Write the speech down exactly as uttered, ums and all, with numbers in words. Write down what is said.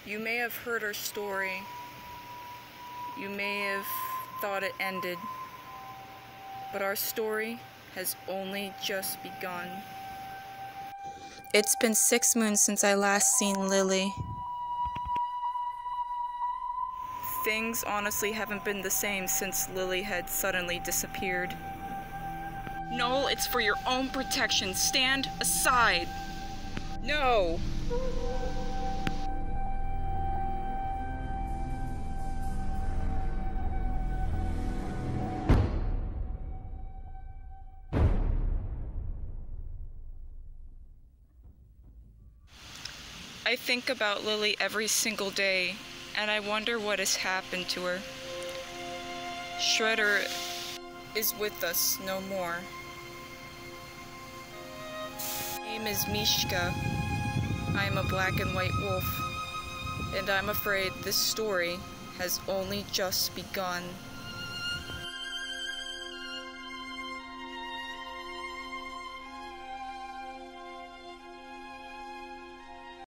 You may have heard our story. You may have thought it ended. But our story has only just begun. It's been six moons since I last seen Lily. Things honestly haven't been the same since Lily had suddenly disappeared. Noel, it's for your own protection. Stand aside. No! I think about Lily every single day, and I wonder what has happened to her. Shredder is with us no more. My name is Mishka. I am a black and white wolf, and I'm afraid this story has only just begun.